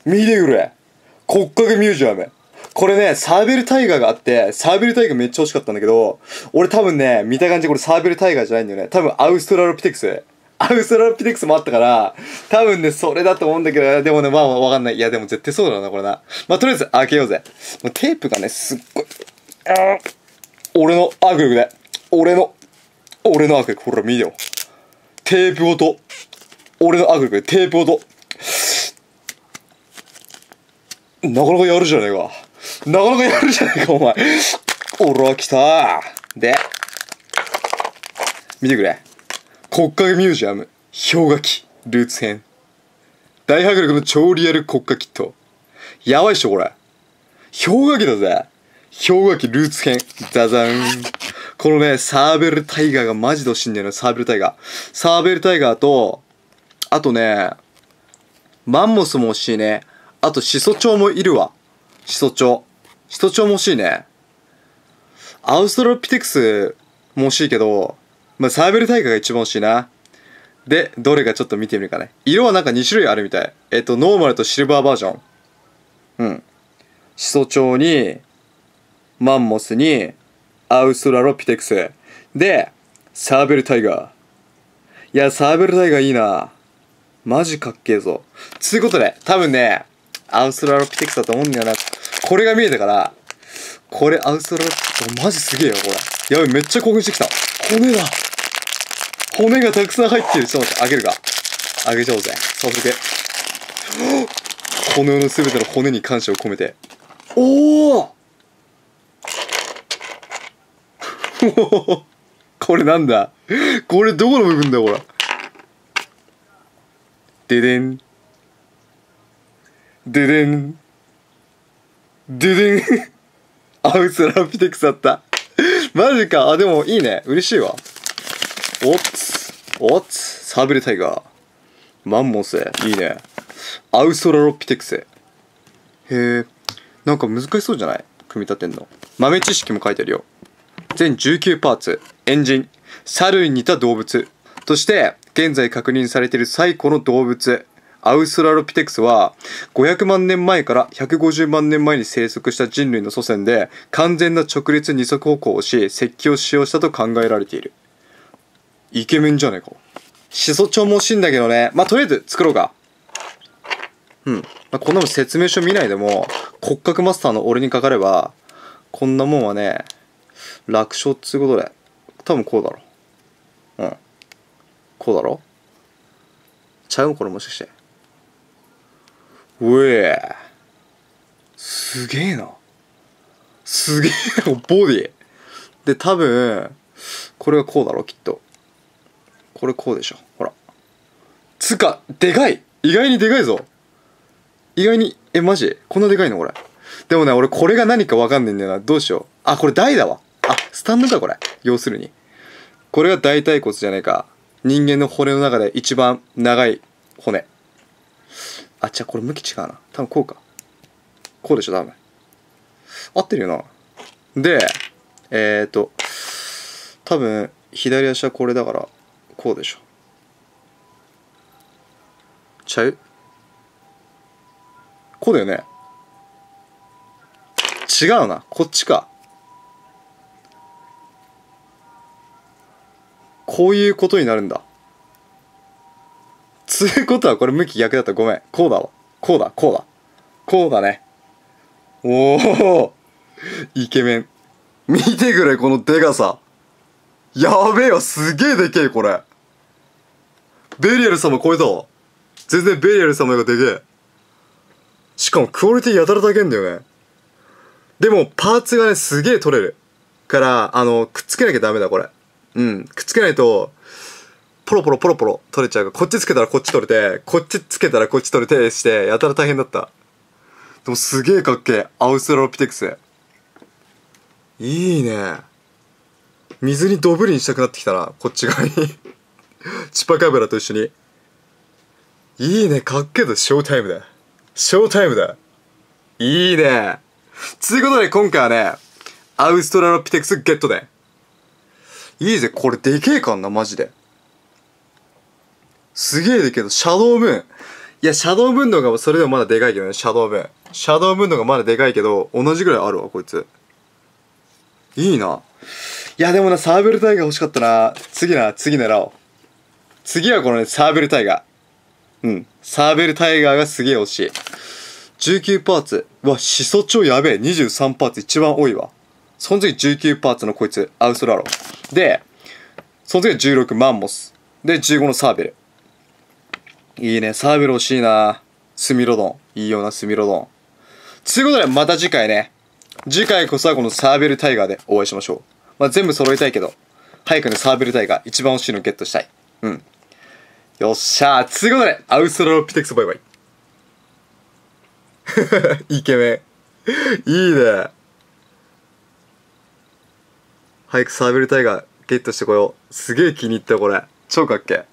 見てくれ。骨格ミュージアム。これね、サーベルタイガーがあって、サーベルタイガーめっちゃ欲しかったんだけど、俺多分ね、見た感じこれサーベルタイガーじゃないんだよね。多分アウストラロピテクス。アウストラロピテクスもあったから、多分ね、それだと思うんだけど、でもね、まあわかんない。いや、でも絶対そうだな、これな。まあ、とりあえず開けようぜ。もうテープがね、すっごい。俺の握力で。俺の握力。ほら、見てよ。テープごと。俺の握力でテープごと。なかなかやるじゃねえか。なかなかやるじゃねえか、お前。俺は来た。で、見てくれ。骨格ミュージアム、氷河期、ルーツ編。大迫力の超リアル国家キット。やばいっしょ、これ。氷河期だぜ。氷河期ルーツ編。ザザン。このね、サーベルタイガーがマジで欲しいんだよね、サーベルタイガー。サーベルタイガーと、あとね、マンモスも欲しいね。あと、シソチョウもいるわ。シソチョウ。シソチョウも欲しいね。アウストラロピテクスも欲しいけど、まあ、サーベルタイガーが一番欲しいな。で、どれかちょっと見てみるかね。色はなんか2種類あるみたい。ノーマルとシルバーバージョン。うん。シソチョウに、マンモスに、アウストラロピテクス。で、サーベルタイガー。いや、サーベルタイガーいいな。マジかっけえぞ。つうことで、多分ね、アウストラロピテクスだと思うんだよな。これが見えたから、これアウストラロピテクス、マジすげえよ、これ。やべ、めっちゃ興奮してきた。骨だ。骨がたくさん入ってる。ちょっと待って、開けるか。開けちゃおうぜ。早速。この世のすべての骨に感謝を込めて。おおこれなんだ。これどこの部分だよ、これ。ででん。ででん。ででん。アウストラロピテクスだった。マジか。あ、でもいいね。嬉しいわ。おっつ。サーベルタイガー。マンモス。いいね。アウストラロピテクス。へえ。なんか難しそうじゃない？組み立てんの。豆知識も書いてあるよ。全19パーツ。エンジン。猿に似た動物。として、現在確認されている最古の動物。アウストラロピテクスは500万年前から150万年前に生息した人類の祖先で完全な直立二足歩行をし石器を使用したと考えられている。イケメンじゃねえか。シソチョウも欲しいんだけどね。まあ、とりあえず作ろうか。うん。まあ、こんなもん説明書見ないでも骨格マスターの俺にかかればこんなもんはね楽勝っつうことで多分こうだろ。うん。こうだろ。ちゃう？これもしかして。うえーすげえな。すげえな、ボディ。で、多分、これはこうだろ、きっと。これこうでしょ。ほら。つか、でかい！意外にでかいぞ。意外に、マジこんなでかいのこれ。でもね、俺これが何かわかんねえんだよな。どうしよう。あ、これ台だわ。あ、スタンドか、これ。要するに。これが大腿骨じゃねえか。人間の骨の中で一番長い骨。あ、じゃあこれ向き違うな。多分こうか。こうでしょ、多分。合ってるよな。で、多分、左足はこれだから、こうでしょ。ちゃう？こうだよね。違うな。こっちか。こういうことになるんだ。つうことはこれ向き逆だったらごめん。こうだわ。こうだ。こうだね。おおイケメン。見てくれ、このでかさ。やべえわ、すげえでけえ、これ。ベリアル様超えたわ。全然ベリアル様がでけえ。しかもクオリティやたら高えんだよね。でも、パーツがね、すげえ取れる。から、くっつけなきゃダメだ、これ。うん。くっつけないと、ポロポロ取れちゃうから、こっちつけたらこっち取れて、こっちつけたらこっち取れてして、やたら大変だった。でもすげえかっけえ。アウストラロピテクス。いいね。水にドブリにしたくなってきたな、こっち側に。チュパカブラと一緒に。いいね、かっけえぞ、ショータイムだ。ショータイムだ。いいね。つうことで今回はね、アウストラロピテクスゲットで。いいぜ、これでけえかんな、マジで。すげえでけえぞ、シャドウムーン。 いやシャドウ分のがそれでもまだでかいけどね。シャドウ分のがまだでかいけど同じぐらいあるわこいつ。いいな。いやでもな、サーベルタイガー欲しかったな。次狙おう。次はこのね、サーベルタイガー。サーベルタイガーがすげえ欲しい。19パーツ。うわ、始祖鳥やべえ。23パーツ一番多いわ。その次19パーツのこいつ、アウスラロ。で、その次16マンモス。で、15のサーベル。いいね、サーベル欲しいな。スミロドン。いいよな、スミロドン。ということで、また次回ね。次回こそはこのサーベルタイガーでお会いしましょう。まあ、全部揃えたいけど、早くね、サーベルタイガー一番欲しいのゲットしたい。よっしゃー。ということで、アウストラロピテクスバイバイ。イケメン。いいね。早くサーベルタイガーゲットしてこよう。すげえ気に入ったこれ。超かっけえ。